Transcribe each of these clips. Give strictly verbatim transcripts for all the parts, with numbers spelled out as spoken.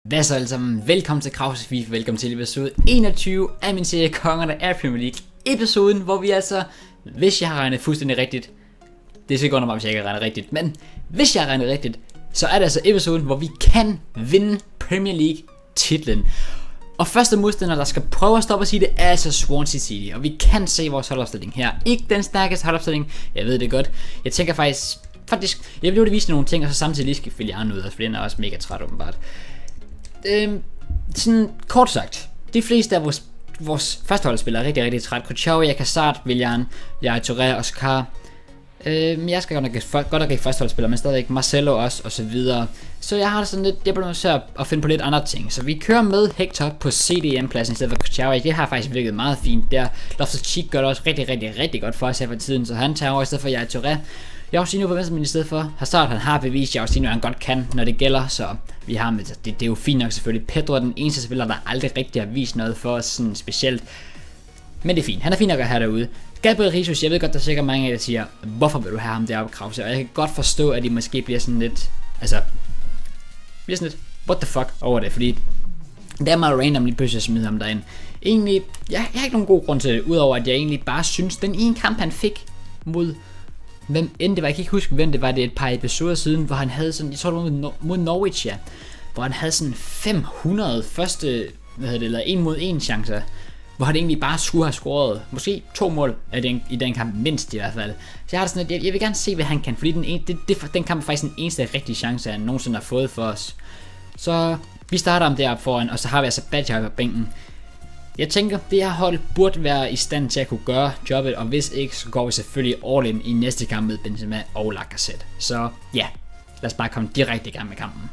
Hvad så alle sammen? Velkommen til Krause FIFA, velkommen til episode enogtyve af min serie Kongerne af Premier League. Episoden, hvor vi altså, hvis jeg har regnet fuldstændig rigtigt, det er sikkert under mig, hvis jeg ikke har regnet rigtigt, men hvis jeg har regnet rigtigt, så er det altså episoden, hvor vi kan vinde Premier League titlen. Og første modstander, der skal prøve at stoppe og sige det, er altså Swansea City. Og vi kan se vores holdopstilling her. Ikke den stærkeste holdopstilling, jeg ved det godt. Jeg tænker faktisk, faktisk, jeg vil jo vise nogle ting, og så samtidig lige skal følge andre ud, for den er også mega træt åbenbart. Øhm, sådan kort sagt, de fleste af vores, vores førsteholdsspillere er rigtig, rigtig træt. Kuchawi, Kassart, Willian, jeg Touré, Oscar. Øhm, jeg skal godt nok, for, godt nok ikke førsteholdsspillere, men stadigvæk Marcelo også, og så videre. Så jeg har det sådan lidt, jeg bliver nødt til at finde på lidt andre ting. Så vi kører med Hector på C D M-pladsen i stedet for Kuchawi. Det har faktisk virket meget fint der. Loftus-Cheek gør det også rigtig, rigtig, rigtig godt for os her for tiden, så han tager over i stedet for jeg Touré. Jorginho på venstremin i stedet for. Hazard, han har bevist, Jorginho han godt kan, når det gælder, så vi har med det, det er jo fint nok selvfølgelig. Pedro er den eneste spiller, der aldrig rigtig har vist noget for os sådan specielt. Men det er fint, han er fint nok at have derude. Gabriel Jesus, jeg ved godt, der er sikkert mange af jer, der siger, hvorfor vil du have ham deroppe, Krause? Og jeg kan godt forstå, at de måske bliver sådan lidt, altså, bliver sådan lidt, what the fuck over det, fordi det er meget random lige pludselig at smide ham derind. Egentlig, jeg, jeg har ikke nogen god grund til det, udover at jeg egentlig bare synes, den ene kamp han fik mod hvem end det var, jeg kan ikke huske hvem det var, det er et par episoder siden, hvor han havde sådan, jeg tror det var mod, mod Norwich, ja, hvor han havde sådan fem hundrede første, hvad hedder det, eller en mod en chancer, hvor han egentlig bare skulle have scoret, måske to mål af den, i den kamp, mindst i hvert fald. Så jeg har det sådan, at jeg, jeg vil gerne se, hvad han kan, fordi den, en, det, det, den kamp er faktisk den eneste rigtige chance, han nogensinde har fået for os. Så vi starter ham deroppe foran, og så har vi altså Badger på bænken. Jeg tænker, det her hold burde være i stand til at kunne gøre jobbet, og hvis ikke, så går vi selvfølgelig all in i næste kamp med Benzema og Lacazette. Så ja, lad os bare komme direkte i gang med kampen.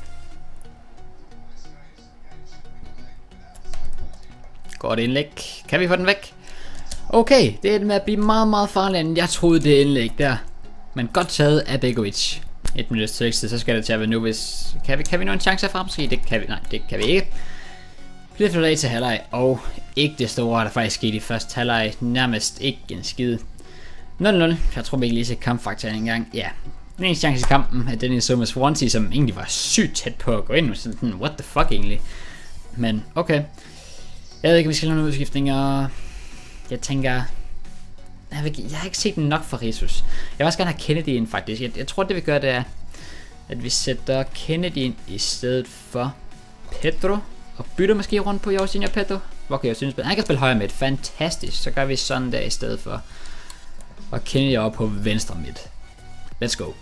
Godt indlæg. Kan vi få den væk? Okay, det er med at blive meget, meget farligt, end jeg troede det indlæg der. Men godt taget af Begovic. Et minut til ekstra, så skal det til at være nu, hvis... Kan vi, kan vi nå en chance herfra måske? Det kan vi, nej, det kan vi ikke. Bliver flyttet af til halvleg, og ikke det store, der faktisk skete i første halvleg, nærmest ikke en skid. nul nul, jeg tror vi ikke lige ser kampfaktoren engang. Ja, den eneste chance i kampen er den i så med Swansea, som egentlig var sygt tæt på at gå ind, sådan, what the fuck egentlig. Men okay, jeg ved ikke, om vi skal lave nogle udskiftninger. Jeg tænker, jeg, vil, jeg har ikke set den nok for Jesus. Jeg vil også gerne have Kennedy ind faktisk. Jeg, jeg tror det vi gør, det er, at vi sætter Kennedy ind i stedet for Pedro. Og bytter måske rundt på Jorginho og Pedro. Hvor kan jeg synes, han kan spille højre midt. Fantastisk. Så gør vi sådan der i stedet for. Og Kennedy over på venstre midt. Let's go.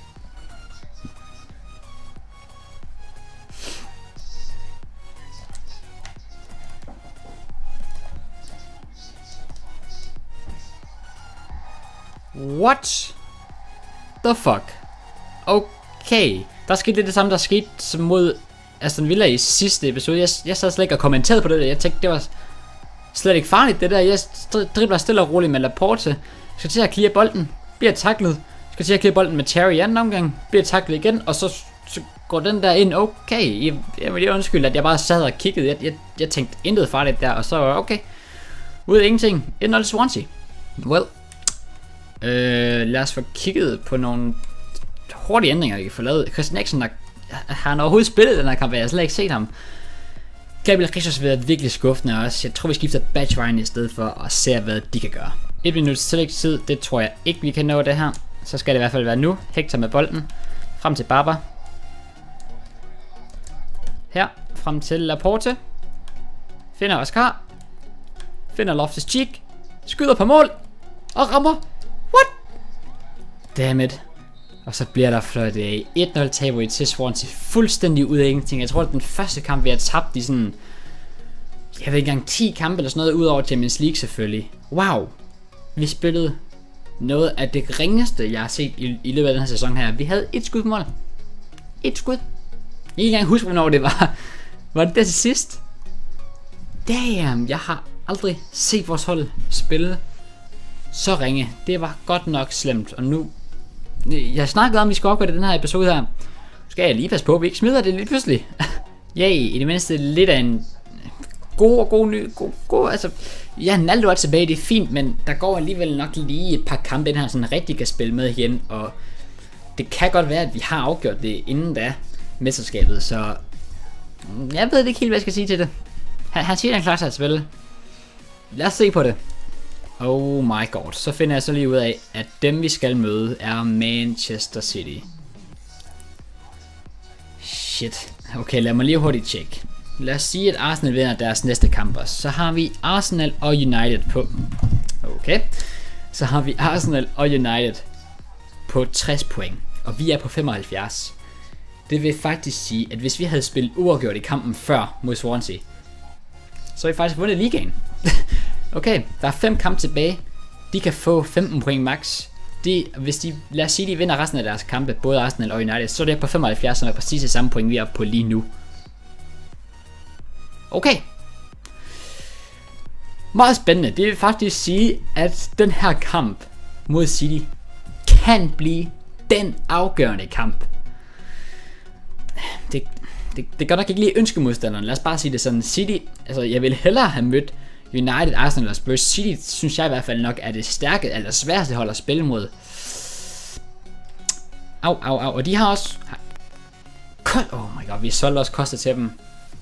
What the fuck? Okay. Der skete lidt det samme, der skete som mod Aston Villa i sidste episode. Jeg, jeg sad slet ikke og kommenterede på det der. Jeg tænkte, det var slet ikke farligt det der. Jeg dribler stille og roligt med Laporte. Skal til at clear bolden. Bliver taklet. Skal til at clear bolden med Terry i anden omgang. Bliver taklet igen. Og så, så går den der ind. Okay. Jeg, jeg vil undskylde, at jeg bare sad og kiggede. Jeg, jeg, jeg tænkte intet farligt der. Og så okay. Ud af ingenting. et nul Swansea. Well. Øh, lad os få kigget på nogle hurtige ændringer, vi kan få lavet. Christian Eriksen, der har han overhovedet spillet den her kamp? Jeg har slet ikke set ham. Gabriel Jesus har været virkelig skuffende også. Jeg tror vi skifter Badger i stedet for og ser hvad de kan gøre. Et minut tillægstid, det tror jeg ikke vi kan nå det her. Så skal det i hvert fald være nu. Hector med bolden. Frem til Barber. Her. Frem til Laporte. Finder Oscar. Finder Loftus-Cheek. Skyder på mål. Og rammer. What? Dammit. Og så bliver der fløjt af et nul taber i til Swansea fuldstændig ud af ingenting. Jeg tror, det er den første kamp, vi har tabt i sådan, jeg ved ikke engang ti kampe eller sådan noget, ud over Champions League selvfølgelig. Wow. Vi spillede noget af det ringeste, jeg har set i, i løbet af den her sæson her. Vi havde et skud på mål. Et skud. Jeg kan ikke engang huske, hvornår det var. Var det der til sidst? Damn, jeg har aldrig set vores hold spille så ringe. Det var godt nok slemt, og nu... Jeg snakkede om, at vi skal opgøre den her episode her. Skal jeg lige passe på, at vi ikke smider det lige pludselig. Ja, i det mindste lidt af en god og god ny... God, god, altså, ja, Naldo er tilbage, det er fint, men der går alligevel nok lige et par kampe, den her sådan rigtig kan spille med igen, og det kan godt være, at vi har afgjort det inden da mesterskabet, så Jeg ved ikke helt, hvad jeg skal sige til det. Han, han siger, han klarer sig at spille. Lad os se på det. Oh my god. Så finder jeg så lige ud af, at dem vi skal møde er Manchester City. Shit. Okay, lad mig lige hurtigt tjekke. Lad os sige, at Arsenal vinder deres næste kamp også. Så har vi Arsenal og United på... Okay. Så har vi Arsenal og United på tres point. Og vi er på femoghalvfjerds. Det vil faktisk sige, at hvis vi havde spillet uafgjort i kampen før mod Swansea, så har vi faktisk vundet ligaen. Okay, der er fem kampe tilbage. De kan få femten point max. De, hvis de, lad os sige, de vinder resten af deres kampe, både Arsenal og United, så er det på femoghalvfjerds, som er præcis det samme point, vi er på lige nu. Okay. Meget spændende. Det vil faktisk sige, at den her kamp mod City kan blive den afgørende kamp. Det, det, det gør nok ikke lige ønskemodstanderen. Lad os bare sige det sådan. City, altså jeg ville hellere have mødt United, Arsenal og Spurs. City synes jeg i hvert fald nok er det stærke, eller sværeste hold at spille mod. Au, au, au. Og de har også... Oh my god, vi solgte også koster til dem.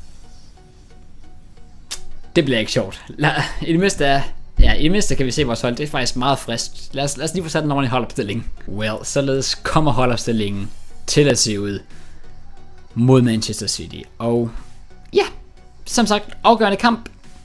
Det bliver ikke sjovt. Lad, I det mindste er... Ja, i det mindste kan vi se vores hold. Det er faktisk meget frisk. Lad os, lad os lige få sat en ordentlig holdopstilling. Well, således kommer holdopstillingen til at se ud mod Manchester City. Og ja, som sagt, afgørende kamp.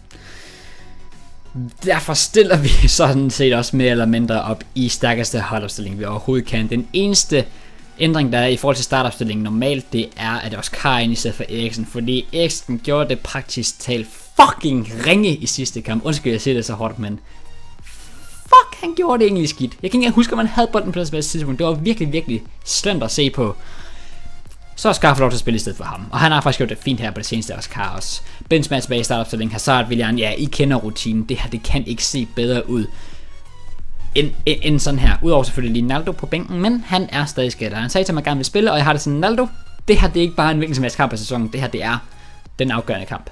Derfor stiller vi sådan set også mere eller mindre op i stærkeste holdopstilling vi overhovedet kan. Den eneste ændring der er i forhold til startopstillingen normalt, det er at Oscar ind i stedet for Eriksen. Fordi Eriksen gjorde det praktisk talt fucking ringe i sidste kamp. Undskyld jeg siger det så hårdt, men fuck, han gjorde det egentlig skidt. Jeg kan ikke engang huske, at man havde bolden på det bedste tidspunkt. Det var virkelig, virkelig slemt at se på. Så er Oscar fået lov til at spille i stedet for ham. Og han har faktisk gjort det fint her på det seneste Oscar også. Benzema tilbage i startopstillingen. Hazard, Willian, ja, I kender rutinen. Det her, det kan ikke se bedre ud end, end, end sådan her. Udover selvfølgelig Ronaldo på bænken, men han er stadig skadet. Han sagde til mig, at han gerne vil spille, og jeg har det sådan, Ronaldo, det her, det er ikke bare en hvilken som helst kamp af sæsonen. Det her, det er den afgørende kamp.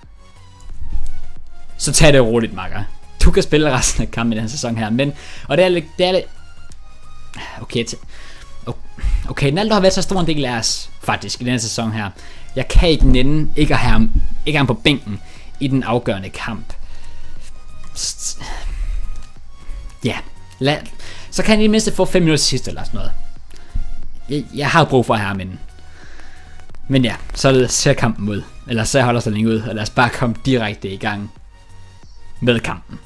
Så tag det roligt, makker. Du kan spille resten af kampen i den her sæson her, men, og det er lidt, det er lidt, okay, okay, Ronaldo har været så stor en del af os, faktisk, i den her sæson her. Jeg kan ikke nænde ikke at have ham, ikke have ham på bænken i den afgørende kamp. Ja, lad, så kan han i det mindste få fem minutter sidst eller sådan noget. Jeg, jeg har brug for at have ham inden. Men ja, så ser kampen ud, eller så holder sig længe ud, og lad os bare komme direkte i gang med kampen.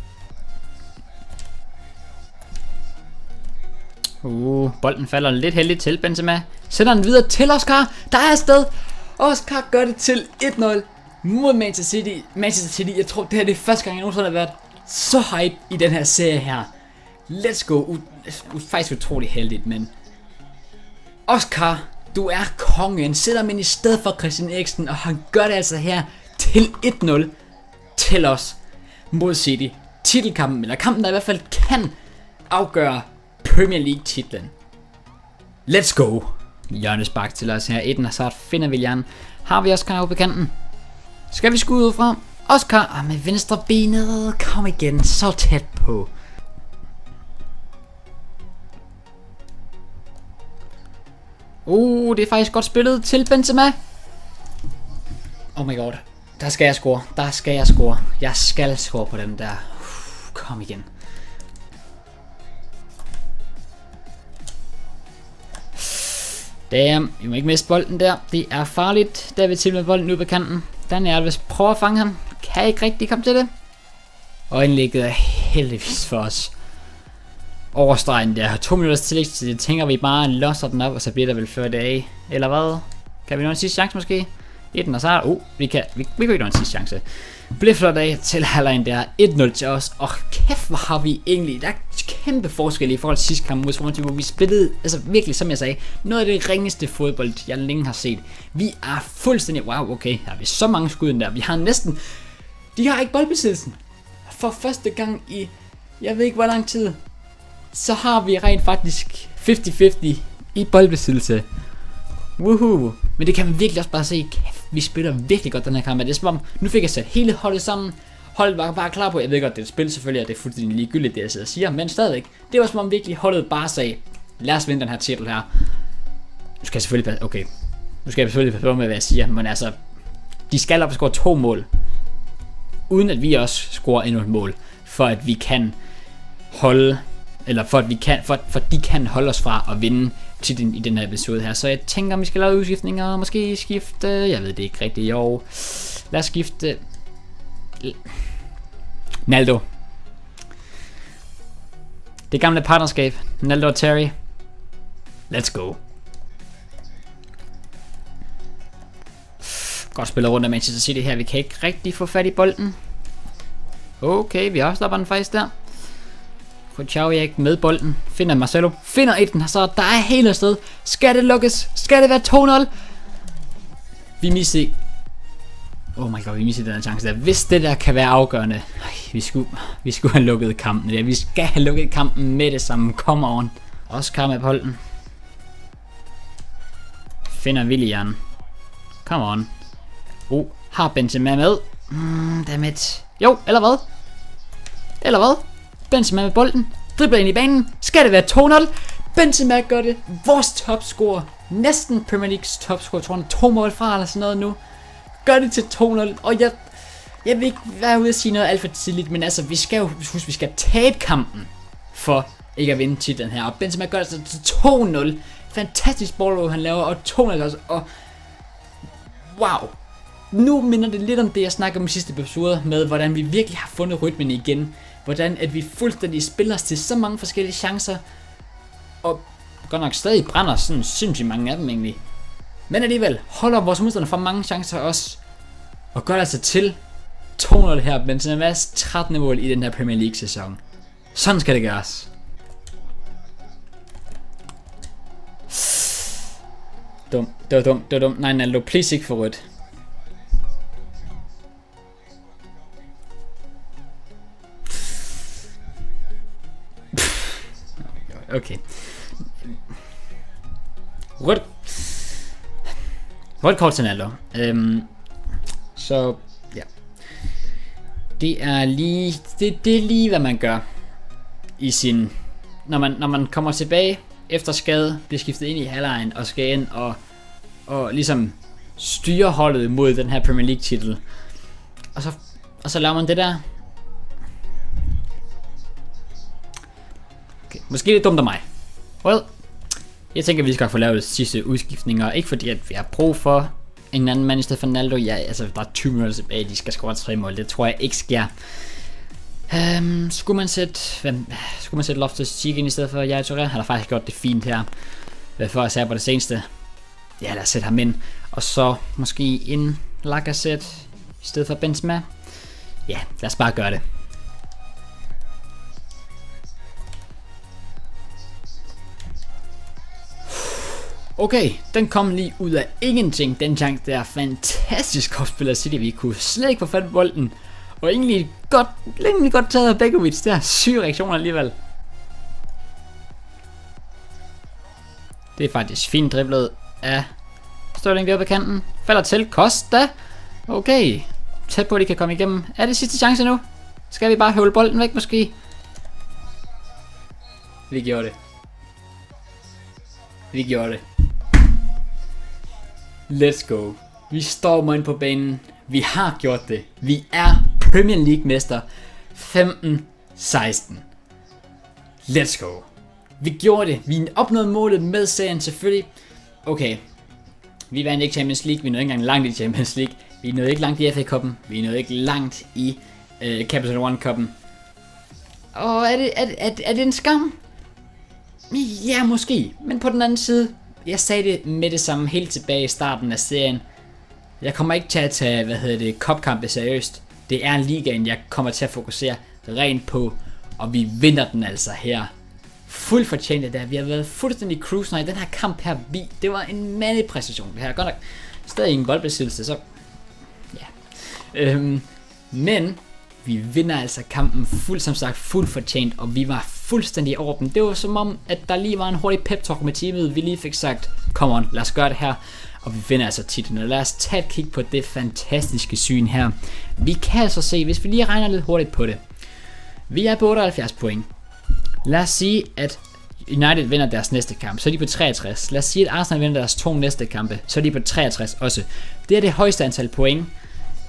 Uh, bolden falder lidt heldigt til Benzema. Sender den videre til Oscar. Der er afsted. Oscar gør det til et nul mod Manchester City. Manchester City, jeg tror det her det er første gang jeg nogensinde har været så hype i den her serie her. Let's go. Uh, uh, faktisk utrolig heldigt, men Oscar, du er kongen. Sætter ham ind i stedet for Christian Eriksen, og han gør det altså her til et nul til os mod City. Titelkampen, eller kampen der i hvert fald kan afgøre Premier League titlen. Let's go. Hjørnespark til os her. Eden Hazard finder Willian. Har vi Oscar oppe på kanten? Skal vi skud ud fra? Oscar ah, med venstre benet. Kom igen. Så tæt på. Uh, det er faktisk godt spillet til Benzema. Oh my god. Der skal jeg score. Der skal jeg score. Jeg skal score på den der. Uh, kom igen. Damn, vi må ikke miste bolden der. Det er farligt. Der vil til med bolden ud på kanten. Daniel Alves prøver at fange ham. Kan ikke rigtig komme til det. Og indlægget er heldigvis for os. Overstregen der. To minutters tillægstid. Det tænker vi bare losser den op, og så bliver der vel før det af. Eller hvad? Kan vi nå en sidste chance måske? Et og så uh, vi kan, vi, vi kan ikke nå en sidste chance. Bliver flot af til halvlejen der. et nul til os. Og kæft, hvor har vi egentlig. Der er kæmpe forskel i forhold til sidste kamp mod Swansea, hvor vi spillede, altså virkelig, som jeg sagde, noget af det ringeste fodbold, jeg længe har set. Vi er fuldstændig, wow, okay, her har vi så mange skud der. Vi har næsten, de har ikke boldbesiddelsen. For første gang i, jeg ved ikke hvor lang tid, så har vi rent faktisk halvtreds halvtreds i boldbesiddelse. Woohoo. Men det kan man virkelig også bare se, kæft, vi spiller virkelig godt den her kamp. Det er som om, nu fik jeg sat hele holdet sammen. Holdet var bare klar på, jeg ved godt, det er et spil selvfølgelig, og det er fuldstændig ligegyldigt, det jeg sidder og siger, men stadigvæk, det var som om virkelig holdet bare sagde, lad os vinde den her titel her. Nu skal jeg selvfølgelig passe, okay, nu skal jeg selvfølgelig passe på med, hvad jeg siger, men altså, De skal op og score to mål, uden at vi også scorer endnu et mål, for at vi kan holde, eller for at vi kan, for, for de kan holde os fra at vinde titlen i den her episode her. Så jeg tænker, om vi skal lave udskiftninger, måske skifte, jeg ved det ikke rigtigt, jo. Lad os skifte Naldo. Det gamle partnerskab, Naldo og Terry. Let's go. Godt spillet rundt af Manchester City her. Vi kan ikke rigtig få fat i bolden. Okay, vi afslapper den faktisk der. Kuchawiak med bolden. Finder Marcelo. Finder et den. Så der er helt afsted. Skal det lukkes? Skal det være to nul? Vi misser. Oh my god, vi misser den her chance der. Hvis det der kan være afgørende. Ej, vi, skulle, vi skulle have lukket kampen der. Vi skal have lukket kampen med det samme. Come on. Oscar med bolden. Finder Willian. Come on. Oh, har Benzema med. Mm, dammit. Jo, eller hvad? Eller hvad? Benzema med bolden. Dribler ind i banen. Skal det være to nul? Benzema gør det. Vores topscorer. Næsten Premier Leagues topscorer. Tror han to mål fra eller sådan noget nu. Gør det til to nul. Og jeg, jeg vil ikke være ude at sige noget alt for tidligt. Men altså, vi skal jo huske, vi skal tabe kampen. For ikke at vinde titlen her. Og Benzema gør det til to nul. Fantastisk ball han laver. Og to nul også. Og wow. Nu minder det lidt om det, jeg snakkede om i sidste episode, med hvordan vi virkelig har fundet rytmen igen. Hvordan at vi fuldstændig spiller os til så mange forskellige chancer. Og godt nok stadig brænder sådan sindssygt mange af dem egentlig. Men alligevel holder vores modstandere for mange chancer også. Og gør altså til to nul her, men sådan er trettende mål i den her Premier League sæson. Sådan skal det gøres. Dum, det var dumt, det var dumt. Nej, Naldo, please ikke for rødt. Okay. Rødt. Rødt kort til Naldo. Øhm, så, ja. Det er lige, det, det er lige, hvad man gør i sin, når man, når man kommer tilbage efter skade, bliver skiftet ind i halvlejen og skal ind og, og ligesom styre holdet mod den her Premier League titel. Og så, og så laver man det der. Okay. Måske lidt dumt af mig. Well, jeg tænker, at vi skal få lavet sidste udskiftninger. Ikke fordi, at vi har brug for en anden mand i stedet for Naldo. Ja, altså, der er tyve minutter tilbage. De skal score tre mål. Det tror jeg ikke sker. Um, skulle man sætte... Hvem, skulle man sætte Loftus-Cheek ind i stedet for Yaya Touré? Han har faktisk gjort det fint her. For at sige på det seneste. Ja, lad os sætte ham ind. Og så måske en Lacazette i stedet for Benzema. Ja, lad os bare gøre det. Okay, den kom lige ud af ingenting. Den chance der er fantastisk opspiller City. Vi kunne slet ikke få fat på bolden. Og egentlig godt, egentlig godt taget af Begovic. Der er syge reaktioner alligevel. Det er faktisk fint driblet af Sterling deroppe på kanten. Falder til Costa. Okay, tæt på at de kan komme igennem. Er det sidste chance nu? Skal vi bare høvle bolden væk måske? Vi gjorde det. Vi gjorde det. Let's go. Vi står ind på banen. Vi har gjort det. Vi er Premier League mester femten seksten. Let's go. Vi gjorde det. Vi opnåede målet med serien selvfølgelig. Okay. Vi vandt ikke Champions League. Vi nåede ikke engang langt i Champions League. Vi nåede ikke langt i F A Cup'en. Vi nåede ikke langt i uh, Capital One Cup'en. Og er det, er, er, er det en skam? Ja, måske. Men på den anden side, jeg sagde det med det samme helt tilbage i starten af serien. Jeg kommer ikke til at tage, hvad hedder det, cupkampe seriøst. Det er ligaen, jeg kommer til at fokusere rent på. Og vi vinder den altså her. Fuldt fortjent af det. Vi har været fuldstændig cruisende i den her kamp her. Vi, det var en mandepræstation det her. Godt nok stadig ingen boldbesiddelse, så ja. Øhm, men vi vinder altså kampen fuldt som sagt fuldt fortjent, og vi var fuldstændig over dem. Det var som om, at der lige var en hurtig pep talk med teamet. Vi lige fik sagt, come on, lad os gøre det her. Og vi vinder altså titlen, og lad os tage et kig på det fantastiske syn her. Vi kan altså se, hvis vi lige regner lidt hurtigt på det. Vi er på otteoghalvfjerds point. Lad os sige, at United vinder deres næste kamp, så er de på treogtres. Lad os sige, at Arsenal vinder deres to næste kampe, så er de på treogtres også. Det er det højeste antal point.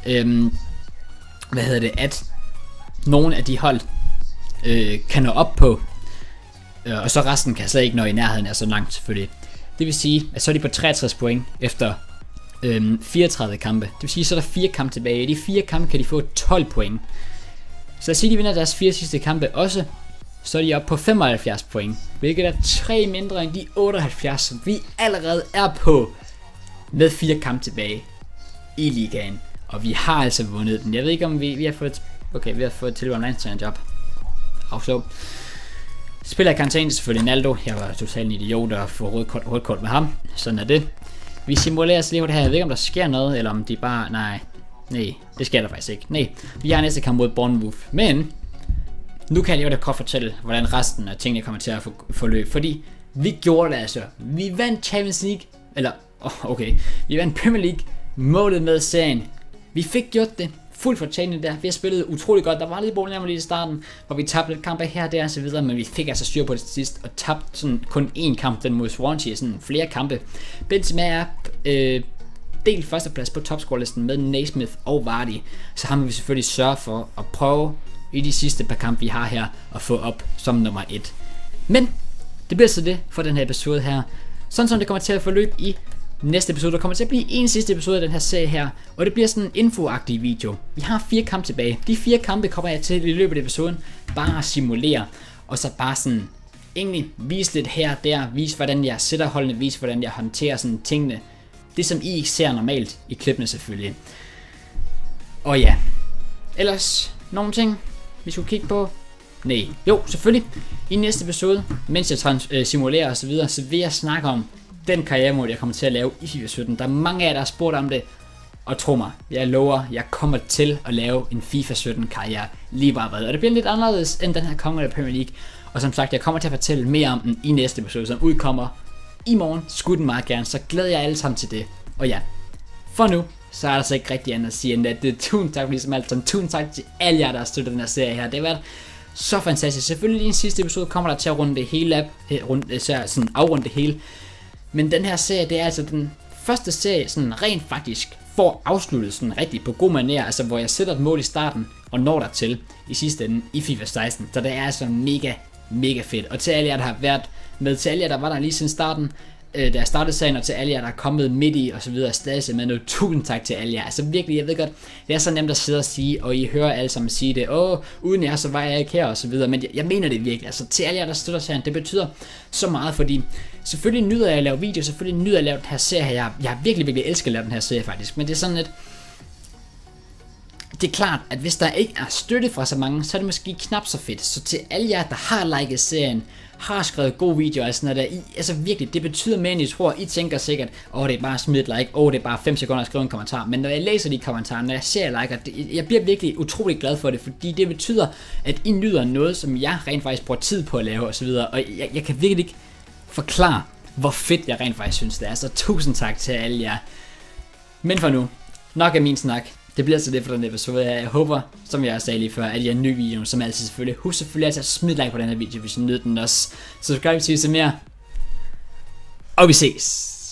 øhm, hvad hedder det, at nogle af de hold øh, kan nå op på, øh, og så resten kan slet ikke nå i nærheden af så langt selvfølgelig. Det vil sige, at så er de på treogtres point efter øhm, fireogtredive kampe. Det vil sige, så er der fire kampe tilbage. I de fire kampe kan de få tolv point. Så lad os sige, de vinder deres fire sidste kampe også, så er de oppe på femoghalvfjerds point, hvilket er tre mindre end de otteoghalvfjerds, som vi allerede er på med fire kampe tilbage i ligaen. Og vi har altså vundet den. Jeg ved ikke om vi, vi har fået, okay, vi har fået tilbud om landstrænerjob. Og så spiller jeg karantæne selvfølgelig Naldo. Jeg var totalt en idiot og få rødt kort, rødt kort med ham. Sådan er det. Vi simulerer os lige på det her. Jeg ved ikke om der sker noget, eller om de bare, nej, nej, det sker der faktisk ikke. Nej, vi har næste kamp mod Bournemouth, men nu kan jeg jo da godt fortælle, hvordan resten af tingene kommer til at forløbe, fordi vi gjorde det altså. Vi vandt Champions League, eller, oh, okay, vi vandt Premier League, målet med serien. Vi fik gjort det fuldt fortjent der. Vi har spillet utrolig godt. Der var lidt problemer lige i starten, hvor vi tabte lidt kampe her og der og så videre, men vi fik altså styr på det til sidst og tabte sådan kun én kamp, den mod Swansea, sådan flere kampe. Benzema er øh, delt førsteplads på topscorelisten med Naismith og Vardy, så har vi selvfølgelig sørge for at prøve i de sidste par kampe vi har her at få op som nummer et. Men det bliver så det for den her episode her. Sådan som det kommer til at forløbe i næste episode. Der kommer til at blive en sidste episode af den her serie her, og det bliver sådan en infoagtig video. Vi har fire kampe tilbage. De fire kampe kommer jeg til i løbet af episoden bare at simulere, og så bare sådan egentlig vise lidt her og der, vise hvordan jeg sætter holdene, vise hvordan jeg håndterer sådan tingene. Det som I ikke ser normalt i klippene selvfølgelig. Og ja, ellers nogle ting vi skulle kigge på. Nej, jo selvfølgelig i næste episode, mens jeg trans- øh, simulerer og så videre, så vil jeg snakke om den karrieremode jeg kommer til at lave i FIFA sytten. Der er mange af jer der har spurgt om det, og tro mig, jeg lover, jeg kommer til at lave en FIFA sytten karriere lige bare hvad. Og det bliver lidt anderledes end den her konge af Premier League. Og som sagt, jeg kommer til at fortælle mere om den i næste episode, som udkommer i morgen. Skud den meget gerne, så glæder jeg alle sammen til det. Og ja, for nu, så er der så ikke rigtig andet at sige end at det er tusind tak for ligesom alt sammen. Tusind tak til alle jer der har støttet den her serie her. Det har været så fantastisk. Selvfølgelig i en sidste episode kommer der til at runde det hele op, runde, sådan afrunde det hele. Men den her serie, det er altså den første serie, sådan rent faktisk får afsluttet sådan rigtig på god manér, altså hvor jeg sætter et mål i starten og når der til i sidste ende i FIFA seksten. Så det er altså mega, mega fedt. Og til alle jer, der har været med, til alle jer, der var der lige siden starten, øh, da jeg startede serien, og til alle jer, der er kommet midt i og så videre, stadig med noget, tusind tak til alle jer. Altså virkelig, jeg ved godt, det er så nemt at sidde og sige, og I hører alle sammen sige det, åh, uden jer, så var jeg ikke her og så videre, men jeg, jeg mener det virkelig, altså til alle jer, der støtter serien, det betyder så meget, fordi selvfølgelig nyder jeg at lave video, selvfølgelig nyder jeg at lave den her serie her, jeg, jeg har virkelig, virkelig elsket at lave den her serie faktisk, men det er sådan lidt, det er klart, at hvis der ikke er støtte fra så mange, så er det måske knap så fedt, så til alle jer, der har liket serien, har skrevet gode videoer og sådan noget der, I, altså virkelig, det betyder mere end I tror. I tænker sikkert, åh oh, det er bare smid et like, åh oh, det er bare fem sekunder at skrive en kommentar, men når jeg læser de kommentarer, når jeg ser liker, det, jeg bliver virkelig utrolig glad for det, fordi det betyder, at I nyder noget, som jeg rent faktisk bruger tid på at lave og så videre, og jeg, jeg kan virkelig ikke forklare, hvor fedt jeg rent faktisk synes det er, så tusind tak til alle jer. Men for nu, nok af min snak. Det bliver så det for den episode. Jeg håber, som jeg sagde lige før, at I er en ny video, som altid selvfølgelig. Husk selvfølgelig altid at smide like på den her video, hvis I nyder den også. Så skal vi sige så mere. Og vi ses.